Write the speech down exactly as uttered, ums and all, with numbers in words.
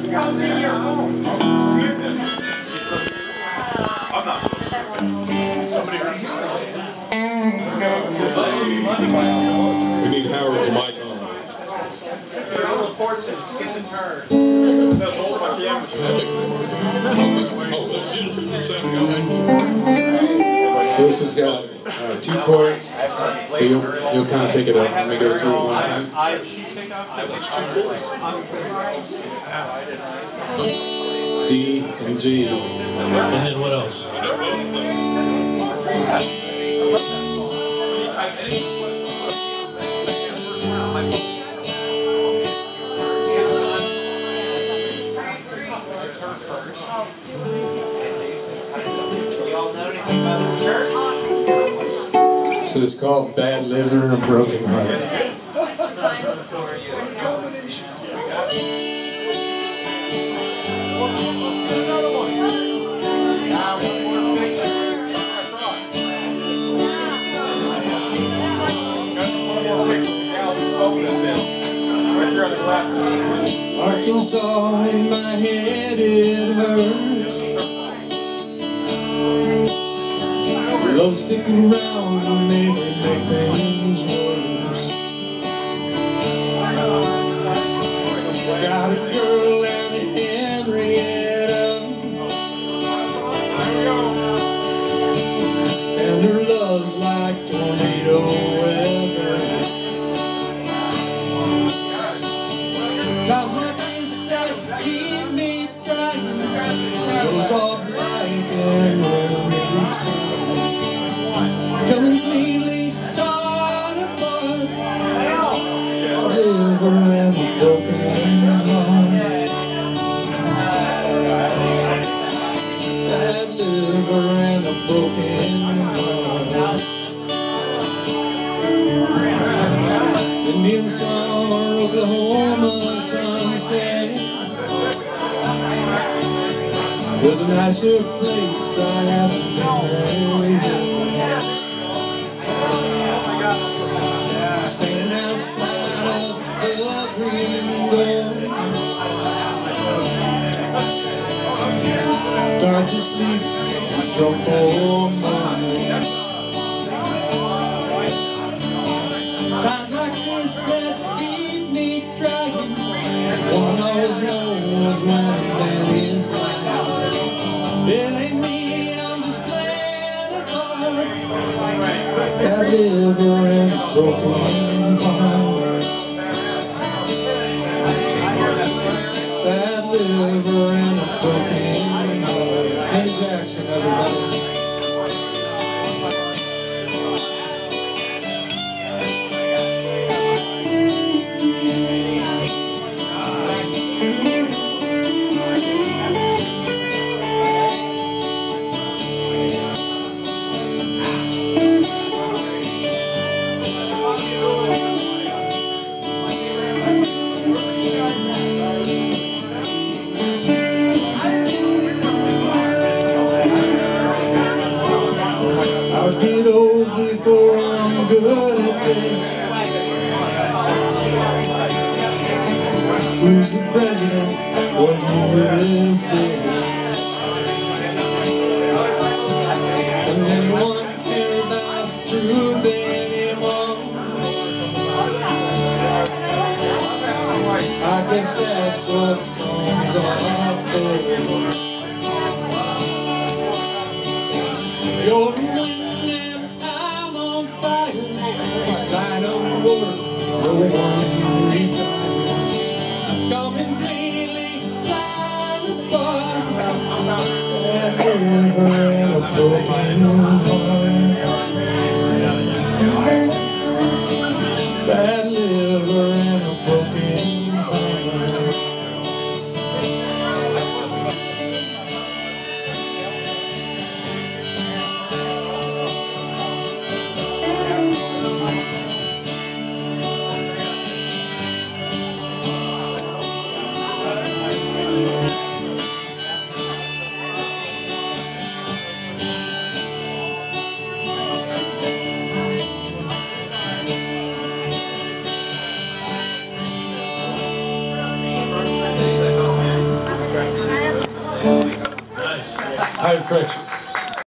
We need Howard's mic on. So this has got uh, two chords. You'll, you'll kind of pick it up. Let me go through it one time. D and G. And then what else? So it's called Bad Liver and Broken Heart. Arkansas, in my head it hurts. Love stick around and maybe make things worse. Got a girl down in Henrietta, and her love's like tornado weather. Times like this that keep me frightened, goes off like an old sun. Completely torn apart, a river and a broken heart. Bad liver and a broken heart. Indian summer, Oklahoma sunset. There's a nicer place I haven't been there. Standing outside of the Greenwood, tried to sleep, drunk for mine. Times like this that keep me trying. One always knows when a man is lying. It ain't me, I'm just playing a part. Bad liver and a broken heart. Bad liver and a broken heart. Kenny Jackson, everybody. I'll get old before I'm good at this. Who's the president? What year is this? Does anyone care about truth anymore? I guess that's what songs are for. You're the wind and I'm on fire. This line of work, no one retires. Coming daily, flying apart. Bad liver and a broken heart. Bad liver and a broken heart. Nice. I had Freerksen.